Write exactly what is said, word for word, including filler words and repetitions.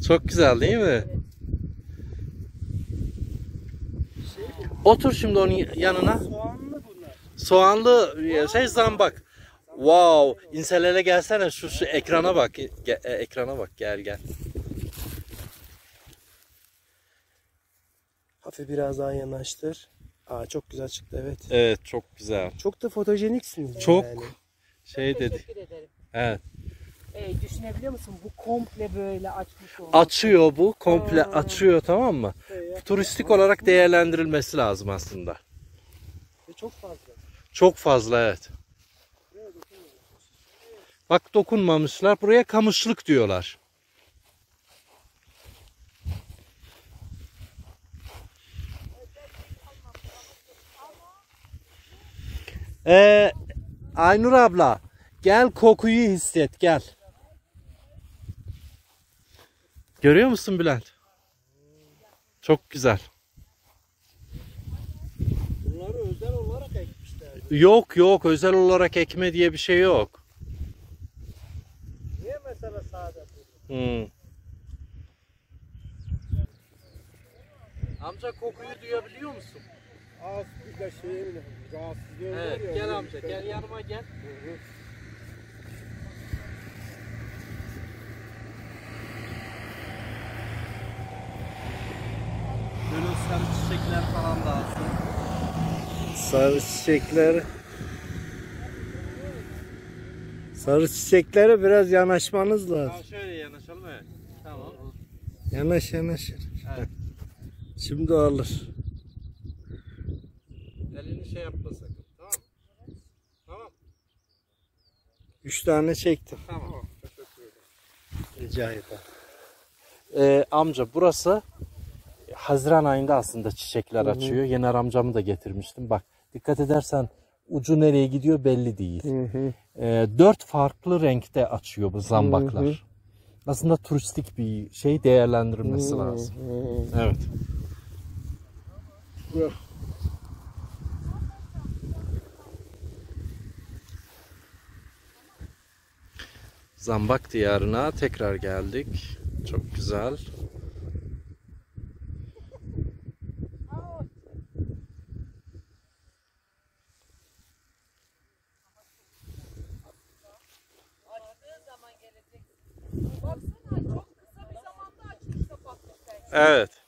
Çok güzel değil mi? Otur şimdi onun yanına. Soğanlı bunlar. Soğanlı şey zambak. Wow. İnselere gelsene şu, şu ekrana bak. Ge, e, ekrana bak gel gel. Hafif biraz daha yanaştır. Aa, çok güzel çıktı, evet. Evet çok güzel. Çok da fotojeniksiniz. Çok yani. şey dedi. Teşekkür ederim. Evet. Ee, düşünebiliyor musun? Bu komple böyle açmış olmak. Açıyor bu. Komple Aa. açıyor, tamam mı? Turistik olarak değerlendirilmesi lazım aslında. Ve çok fazla. Çok fazla, evet. Bak dokunmamışlar. Buraya kamışlık diyorlar. Ee, Aynur abla gel kokuyu hisset, gel. Görüyor musun Bülent? Çok güzel. Bunları özel olarak ekmişler. Yok yok, özel olarak ekme diye bir şey yok. Niye mesela sade bu? Hmm. Amca kokuyu duyabiliyor musun? Az bir de şeyin rahatsızlığı var Evet, ya. gel öyle amca, bir şey. gel yanıma gel. Hı hı. Böyle sarı çiçekler falan lazım. Sarı çiçekler. Sarı çiçeklere biraz yanaşmanız lazım. Tamam, şöyle yanaşalım, evet. Tamam. Yanaş yanaş. Evet. Şimdi alır. Elini şey yapma sakın. Tamam. Tamam. Üç tane çektim. Tamam. Rica ederim. Ee, amca burası Haziran ayında aslında çiçekler Hı hı. açıyor. Yener amcamı da getirmiştim. Bak dikkat edersen ucu nereye gidiyor belli değil. Hı hı. Ee, dört farklı renkte açıyor bu zambaklar. Hı hı. Aslında turistik bir şey değerlendirilmesi Hı lazım. hı. Evet. Yok. Zambak diyarına tekrar geldik. Çok güzel. Baksana çok kısa bir zamanda açmış kapatmış. Evet.